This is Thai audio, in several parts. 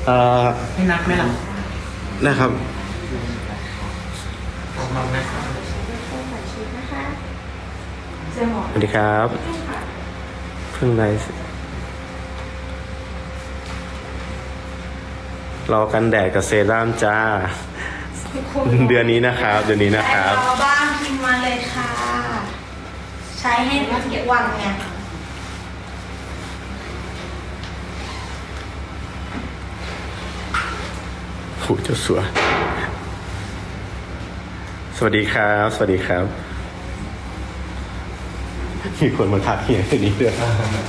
ไม่นับไหมล่ะนะครับสวัสดีครับเพิ่งได้รอกันแดดกับเซรั่มจ้าเดือนนี้นะครับเดือนนี้นะครับรอบ้างพิมพ์มาเลยค่ะใช้ให้ทุกวันไงผู้เจ้าสัวสวัสดีครับสวัสดีครับมีคนมาทักเฮียทีนี้ด้วย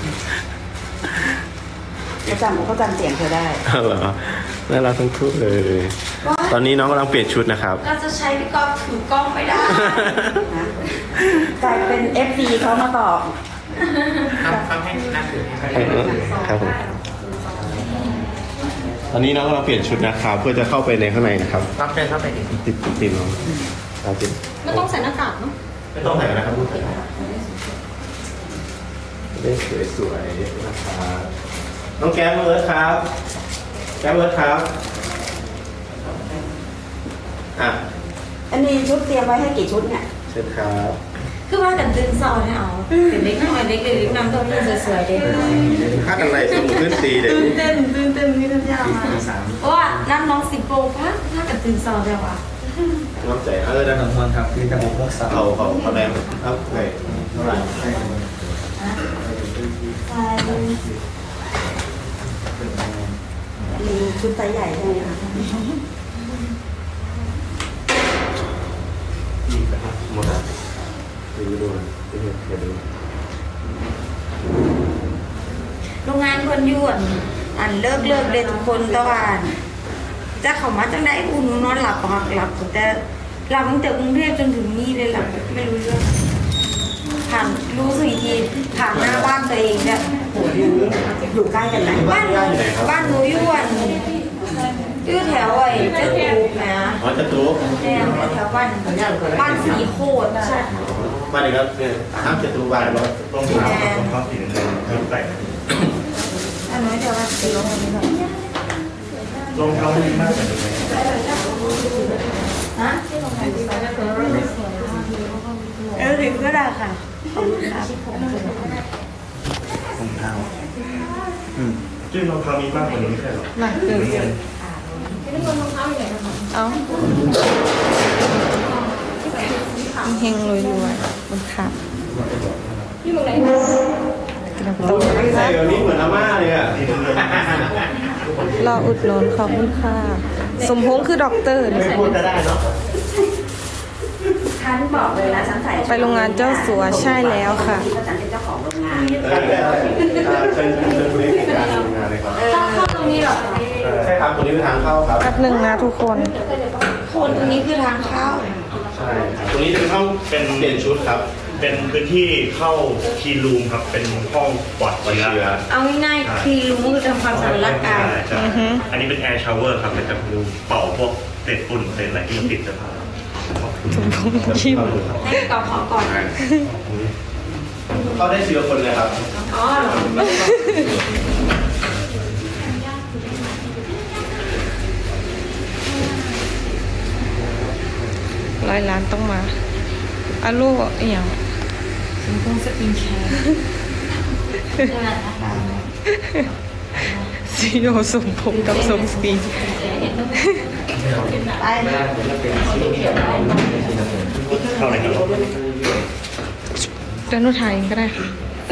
เขาจำเสียงเธอได้เหรอน่ารักทั้งคู่เลยตอนนี้น้องกำลังเปลี่ยนชุดนะครับก็จะใช้พี่กอล์ฟถือกล้องไม่ได้กลายเป็น FD เขามาตอบครับให้นั่งถือครับผมตอนนี้น้องกำลังเปลี่ยนชุดนะครับเพื่อจะเข้าไปในข้างในนะครับรับเชิญเข้าไปติดน้องติดไม่ต้องใส่หน้ากากเนาะไม่ต้องใส่นะครับได้สวยๆนะครับน้องแก้มเอิร์ธครับแก้มเอิร์ธครับอันนี้ชุดเตรียมไว้ให้กี่ชุดเนี่ยเชิญครับคือว่ากันตื่นสอนให้เอาเด็กน้อยเด็กนำตัวนี้สวยๆเด็กถ้ากันไรสมุนขึ้นตีเด็กตื่นเต้นนี่ท่านยามาเพราะว่านั่นน้องสิบโปรถ้ากันตื่นสอนแล้วว่ะน้องใจได้ทั้งวันครับคือจะบอกว่าเขาแรงครับไงเท่าไหร่มีชุดไซส์ใหญ่ใช่ไหมคะหมดดูโรงงานคนยวนเลิกเลยทุกคนตะวันจะเข้ามาจังได้อุ่นนอนหลับแต่หลับตั้งแต่กรุงเทพจนถึงนี่เลยหลับไม่รู้เรื่องผ่านรู้สึกอีกทีผ่านหน้าบ้านตัวเองเนี่ยอยู่ใกล้กันไหมบ้านหนูอยู่แถวเจ้าตูบนะเจ้าตูบแถวบ้านสีโคตรใช่บ้านนี้ครับห้ามเจ้าตูบบ้านเราลงน้ำลงข้าวสีนึงใส่อันนี้เดี๋ยวว่าสีลงนี้หน่อยลงเขาดีมากเลยนะถึงก็ได้ค่ะขอบคุณครับรองเท้าชื่อรองเท้ามีมากกว่านี้ไม่ใช่หรอมาเกินเอาเฮงรวยบนขาที่มึงไหนใส่แบบนี้เหมือนอาม่าเลยอ่ะรออุดหนุนขอบคุณค่ะสมพงษ์คือด็อกเตอร์ไม่พูดจะได้เนาะฉันบอกเลยนะฉันใส่ไปโรงงานเจ้าสัวใช่แล้วค่ะฉันเป็นเจ้าของโรงงานเชิญบริการโรงงานเลยครับเข้าตรงนี้หรอใช่ครับตรงนี้เป็นทางเข้าครับแป๊บนึงนะทุกคนตรงนี้คือทางเข้าใช่ตรงนี้จะเป็นห้องเป็นเปลี่ยนชุดครับเป็นพื้นที่เข้าคีรูมครับเป็นห้องปลอดเชื้อเอาง่ายๆคีรูมคือทำความสะอาดร่างกายอันนี้เป็นแอร์ชาวเวอร์ครับเป็นจะเป่าพวกเศษฝุ่นเศษอะไรที่ติดเสื้อผ้าถุงชิมให้กอขอก่อนเขาได้เชื้อคนเลยครับอ๋อ100 ล้านต้องมาอาลูกอย่างสมพงษ์สกินแคร์ซีโอสมพงษ์กับสมศรีเข้าอะไรกันเดินรถไทยก็ได้ค่ะ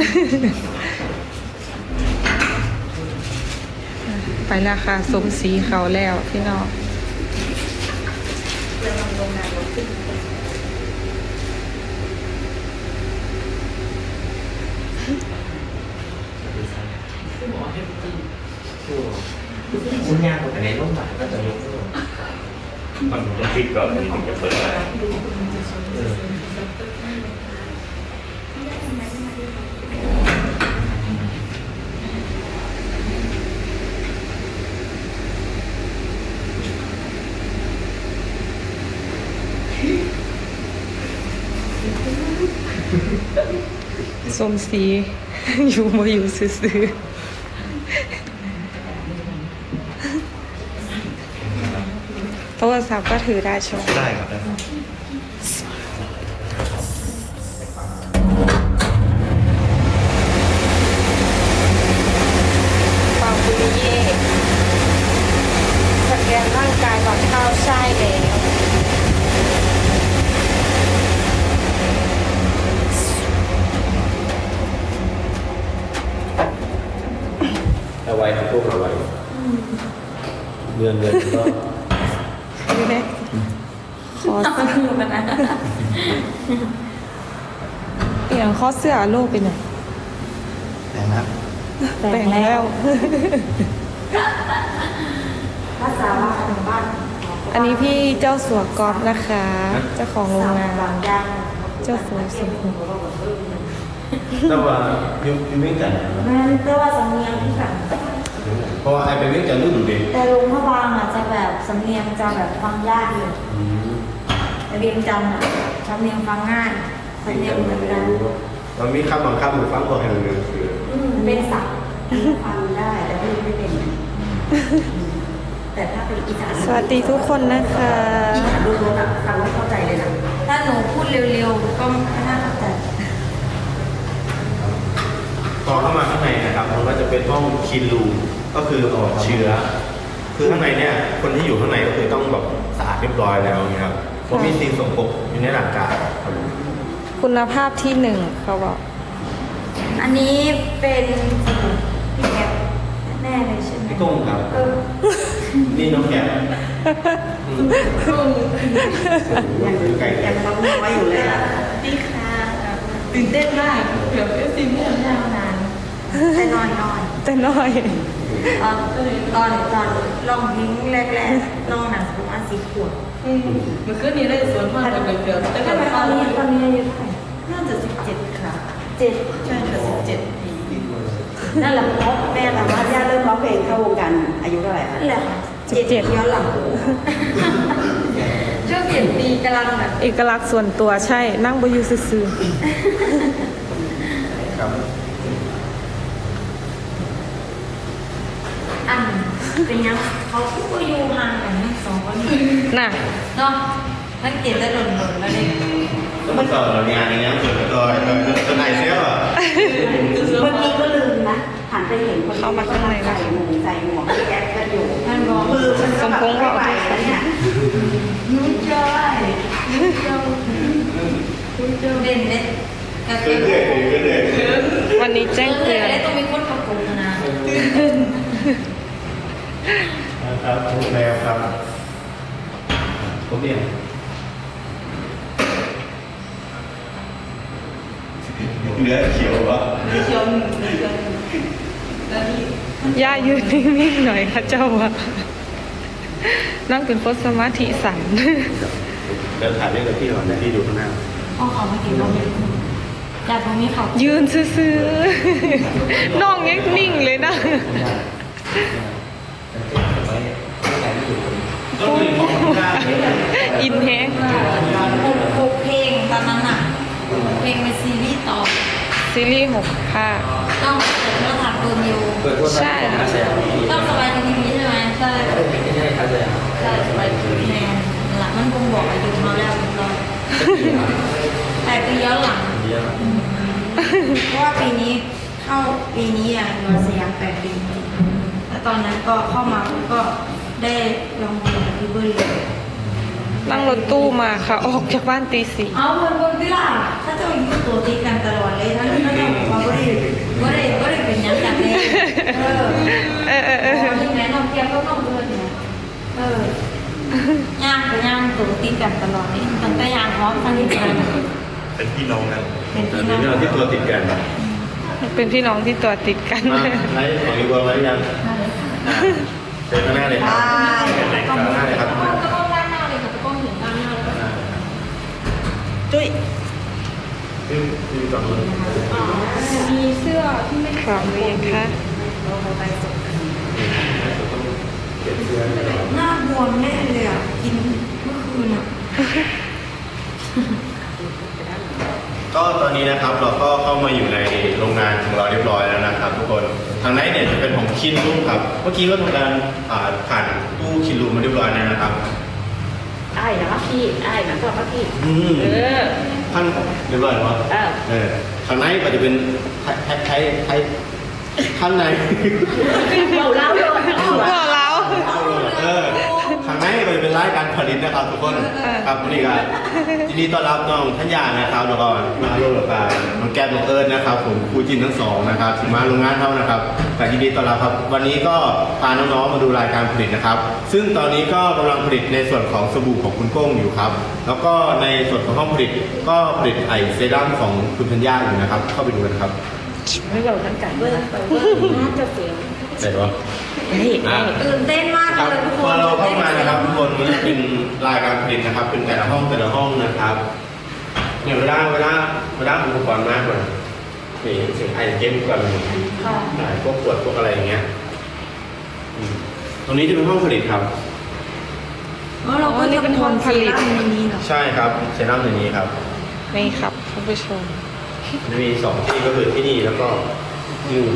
ไปแล้วค่ะสมศรีเขาแล้วพี่น้องคุณยากกว่าในร่มหนาก็จะยกมันต้องปิดก่อนถึงจะเปิดได้สมศรีอยู่มาอยู่ซื่อโทรศัพท์ก็ถือได้ใช่ไหมได้ครับได้ครับฟาร์มบุริเย่สแกนร่างกายก่อนเข้าใช่แล้วเอาไว้ครับพวกเอาไว้เดือนก็ดูนะขอเอาดูกันนะอย่างข้อเสื้อโลกเป็นไงแต่นะแบ่งแล้วภาษาว่าทางบ้านอันนี้พี่เจ้าสัวกอล์ฟนะคะ เจ้าของโรงงานบางอย่างเจ้าสัวสุขุมแต่ว่ายุควิ่งกันแม่นแต่ว่าสำเนียงที่แบบเพราะว่าไอ้ไปวิ่งกันรู้ดูดิแต่ลงพระบางอ่ะจะแบบสำเนียงจะแบบฟังยากอยู่แต่เรียนจันทร์อ่ะสำเนียงฟังง่ายสำเนียงเหมือนกันมันมีคำบางคำหรือฟังตัวแห่งหนึ่งคือเป็นศัพท์ฟังได้แต่พูดไม่เป็น แต่ถ้าเป็นอีสานสวัสดีทุกคนนะคะดูโทรศัพท์ฟังไม่เข้าใจเลยนะถ้าหนูพูดเร็วๆก็ไม่น่าเข้าใจพอเข้ามาข้างในนะครับมันก็จะเป็นห้องคินรูก็คือปลอดเชื้อ คือข้างในเนี่ยคนที่อยู่ข้างในก็คือต้องแบบสะอาดเรียบร้อยแล้วนะครับเพราะมีสิ่งสกปรกอยู่ในร่างกายครับคุณภาพที่หนึ่งเขาบอกอันนี้เป็นพี่แกแน่เลยใช่ไหมพี่ตุ้งครับเออนี่น้องแกะไก่ยังต้องไว้อยู่เลยอ่ะดีค่ะตื่นเต้นมากเกือบจะสิ่งที่ยาวนานแต่นอนแต่น้อยตอนลองทิ้งแรกๆลองหนังประมาณ10 ขวบมันขึ้นนี้ได้สวนมากเลยเดียวแต่แต่ก็ตอนนี้อายุเท่าไหร่น่าจะ17ค่ะ 7 ใช่ค่ะ17ปีนั่นแหละเพราะแม่แบบว่าย่าเริ่มร้องเพลงเข้าวงการอายุเท่าไหร่คะนั่นแหละค่ะ7ย้อนหลังช่วง7 ปีกำลังแบบเอกลักษณ์ส่วนตัวใช่นั่งบอยู่ซื่อครับอันเป็นยังเขาก็อยู่ห่างกันสองคนนี้ๆน่ะเนาะมันเกลียดจะหล่นแล้วเลยแล้วมันก็งานอย่างเงี้ยเกิดก็จะไหนเสียป่ะเมื่อกี้ก็ลืมนะหันไปเห็นคนที่ก็ใส่หมวกแก๊สกันอยู่มันบอกมือฉันก็แบบไม่ไหวแล้วเนี่ยนุ่นจ้อยนุ่นจ้อยเด่นเด่นกับเรื่อยๆเรื่อยๆวันนี้แจ้งเตือนได้ต้องมีคนประกบนะครับทุกแนวครับผมเนี่ยเนื้อเขียววะเชียวหนึ่งแล้วนี่ย่ายืนนิ่งๆหน่อยค่ะเจ้าว่านั่งเป็นโพสสมาธิสั่นเดินถ่ายเล่นกับพี่ก่อนพี่ดูข้างหน้าห้องเขาไม่กินเราไม่จากตรงนี้เขายืนซื่อๆน้องยังนิ่งเลยนะก็มีของข้างหน้าอินแฮงหกเพลงตอนนั้นน่ะเพลงเป็นซีรีส์ต่อซีรีส์6ค่ะต้องเปิดโทรทัศน์ตัวมิวใช่ต้องสบายทีวีใช่ไหมใช่ใช่สบายทีวีแน่หลังมันคงบอกอายุมาแล้วตอนแต่ปีย้อนหลังเพราะว่าปีนี้เข้าปีนี้อ่ะนอนสยาม8 ปีแล้วตอนนั้นก็เข้ามาก็ได้ลองเพลงกับพี่เบิ้ลเลยนั่งรถตู้มาค่ะ ออกจากบ้านตี 4 เอาเพื่อนที่ล่ะถ้าเจ้าอยู่ตัวติดกันตลอดเลยถ้าเจ้าบอกว่าไม่ได้เป็นยังกันเลยที่ไหนน้องเทียบก็น้องเพื่อนเนี่ยย่างกับย่างตัวติดกันตลอดนี่ตั้งแต่ย่างพร้อมทั้งที่กันเป็นพี่น้องกันเป็นพี่เดี๋น้ยอวงนี้เราที่ตัวติดกันมาเป็นพี่น้องที่ตัวติดกันไลฟ์ของอีกวันไว้ยังเจอกันหน้าเลยครับข้างหน้าเลยครับตะก้องด้านหน้าเลยค่ะตะก้องเห็นด้านหน้าเลยจุ้ยที่จอดรถมีเสื้อที่ไม่ขาวเลยคะเก็บเสื้อหน้าบวมแน่เลยอ่ะกินเมื่อคืนอ่ะก็ตอนนี้นะครับเราก็เข้ามาอยู่ในโรงงานของเราเรียบร้อยแล้วนะครับทุกคนทางในเนี่ยจะเป็นของคินรูครับเมื่อกี้ก็ทำการผ่านตู้คินรูมาเรียบร้อยแล้วนะครับไอ้นะพี่ไอ้นะตัวพี่ท่านเรียบร้อยแล้วข้างในก็จะเป็นไทยข้างในเราเล่าเลยบอกแล้วข้างในก็จะเป็นรายการผลิตนะครับทุกคนครับวันนี้ก็ยินดีต้อนรับน้องทัญญานะครับแล้วก็มาโรงงานน้องแก้มน้องเอิญนะครับผมครูจินทั้งสองนะครับที่มาโรงงานเท่านะครับแต่ยินดีต้อนรับครับวันนี้ก็พาน้องๆมาดูรายการผลิตนะครับซึ่งตอนนี้ก็กำลังผลิตในส่วนของสบู่ของคุณโก้งอยู่ครับแล้วก็ในส่วนของห้องผลิตก็ผลิตไอเซรั่มของคุณธัญญาอยู่นะครับเข้าไปดูกันครับไม่เราทั้งกันเว้ยน่าจะเสียไหนวะตื่นเต้นมากครับเลยทุกพคอน เราเข้ามานะครับทุกคนมันจะเป็นรายการผลิตนะครับ เป็นแต่ละห้องนะครับเนี่ยเวลาอุปกรณ์มากกว่านี่เสียงไอเกมก่อนพวกขวดพวกอะไรอย่างเงี้ยตรงนี้จะเป็นห้องผลิตครับเราก็จะเป็นคนผลิตนี้เหรอใช่ครับเซรั่มในนี้ครับนี่ครับท่านผู้ชมจะมี2ที่ก็คือที่นี่แล้วก็ที่นู่น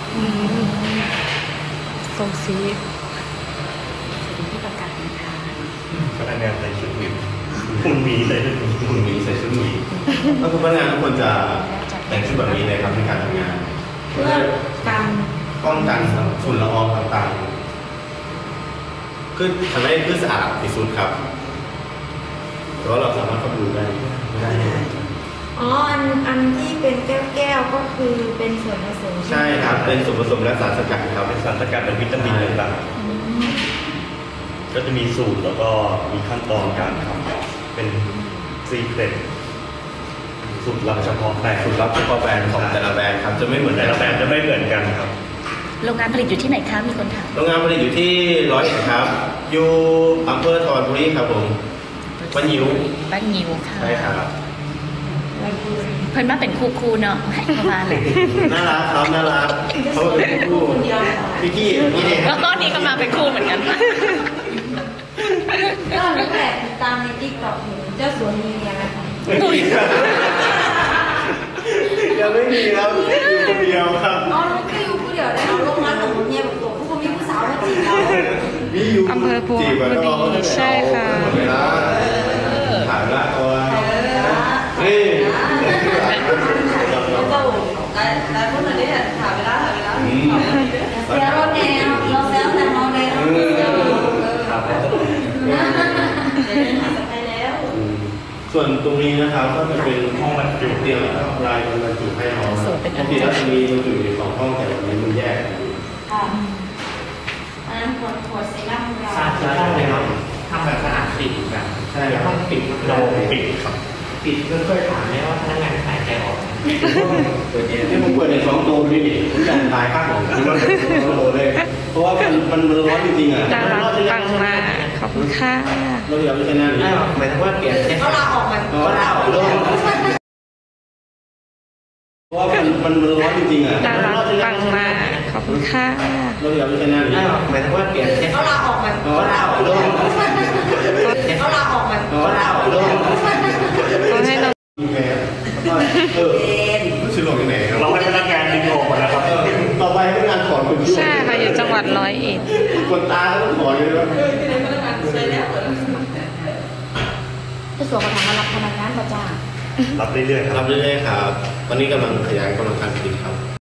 ตรงสีที่ประกาศนะคะพนักงานใส่ชุดหมีคุณหมีใส่ชุดหมีคุณมีใส่ชุดหมีแล้วพนักงานทุกคนจะแต่งชุดแบบนี้เลยครับในการทำงานเพื่อการป้องกันฝุ่นละอองต่างๆคือทำให้พืชสะอาดที่สุดครับแต่ว่าเราสามารถเข้าไปดูได้ไม่ได้อ๋ออันที่เป็นแก้วก็คือเป็นส่วนผสมใช่ครับเป็นส่วนผสมและสารสกัดครับเป็นสารสกัดเป็นวิตามินต่างๆก็จะมีสูตรแล้วก็มีขั้นตอนการทำเป็นซีเครตสูตรลับเฉพาะแต่สูตรลับเฉพาะแบรนด์ของแต่ละแบรนด์ครับจะไม่เหมือนแต่ละแบรนด์จะไม่เหมือนกันครับโรงงานผลิตอยู่ที่ไหนคะมีคนถามโรงงานผลิตอยู่ที่100ครับอยู่อำเภอธรบุรีครับผมบ้านยิวบ้านงิ้วค่ะใช่ครับเพิ่นมาเป็นคู่เนาะให้เข้ามาเลยน่ารักครับน่ารักเขาเป็นคู่พี่นี่เองแล้วก็นี่ก็มาเป็นคู่เหมือนกันก็ตั้งแต่ติดตามในติ๊กต็อกหนูเจ้าสวนมีอะไรคะยังไม่มีครับอยู่คนเดียวครับอ๋อลูกคืออยู่ผู้เดียวได้เอาลงมาหนูเนี่ยแบบตัวผู้มีผู้สาวมาจีบเรามีอยู่อำเภอพวงบุรีใช่ค่ะถามละตัวเฮ้ยแต่คนอันนี้ถามเวลาเสียรถแนวเราแซวแต่เราเลยเราเซลไปแล้วส่วนตรงนี้นะครับก็จะเป็นห้องบรรจุเตียงแล้วก็รายบรรจุให้น้องปกติแล้วจะมีบรรจุอยู่2ห้องแต่วันนี้มันแยกกันอยู่ค่ะอันนั้นขวดเซรั่มเราสะอาดเลยครับทำแบบสะอาดปิดแบบใช่ครับปิดเราปิดครับปิดเพื่อเคยถามไหมว่าพนักงานขายใจออกเปิดเองนี่ผมเปิดใน2ตัวนี่ผมจะถ่ายข้างของผมมัน2ตัวเลยเพราะว่ามันร้อนจริงๆอ่ะน่ารักปังมากขอบคุณค่ะเราอยากไปชนะนี่หมายถึงว่าเปลี่ยนแค่เขาลาออกมาก็เล่าเพราะว่ามันร้อนจริงๆอ่ะน่ารักปังมากขอบคุณค่ะเราอยากไปชนะนี่หมายถึงว่าเปลี่ยนแค่เขาลาออกมาก็เล่าเขาลาออกมาก็เล่าขอให้น้องรู้สึกหลงยังไงครับเราให้พนักงานดึงออกหมดแล้วครับต่อไปพนักงานถอนคนใช่ค่ะอยู่จังหวัด101 คนตาต้องถอนเลยนะจะสวมกระถางมารับพนักงานประจ้ารับเรื่อยๆครัรับบ เรื่อยๆครับตอนนี้กำลังขยายกำลังการผลิตครับ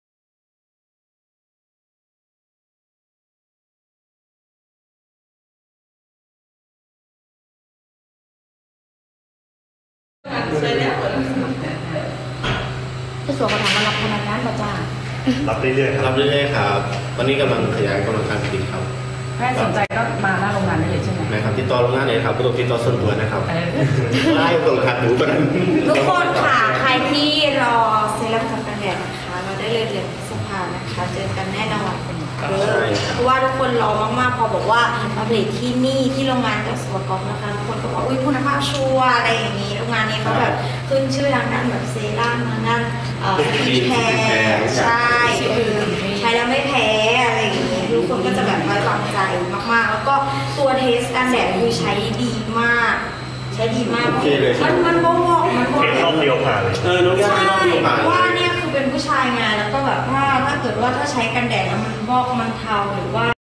จะสวมกระถางมารับพนักงานประจ้ารับเรื่อยๆครับรับเรื่อยๆครับตอนนี้กำลังขยายกำลังการผลิตครับใครสนใจก็มาหน้าโรงงานได้เลยใช่ไหมนะครับติดต่อโรงงานเลยครับก็ต้องติดต่อส่วนตัวนะครับไล่ตรงขัดหนูประเด็นทุกคนค่ะใครที่รอเซรั่มกับกันแดดนะคะเราได้เลยเดือนพฤษภานะคะเจอกันแน่นอนเพราะว่าทุกคนรอมากๆพอบอกว่ามาผลิตที่นี่ที่โรงงานเจ้าสัวกอล์ฟนะคะทุกคนก็บอกอุ้ยคุณภาพชัวร์อะไรอย่างนี้โรงงานนี้เขาแบบขึ้นชื่อทางด้านแบบเซรั่มทางด้านสกินแคร์ใช่คือใช้แล้วไม่แพ้อะไรอย่างนี้ทุกคนก็จะแบบไว้วางใจมากๆ แล้วก็ตัวเทสกันแดดคือใช้ดีมาก ใช้ดีมากมันบอกมันบอกเห็นรอบเดียวผ่านเลยน้องย่าใช่รอบเดียวเพผ่านราะว่าเนี่ยคือเป็นผู้ชายไงแล้วก็แบบถ้าเกิดว่าถ้าใช้กันแดดแล้วมันบอกมันเทาหรือว่า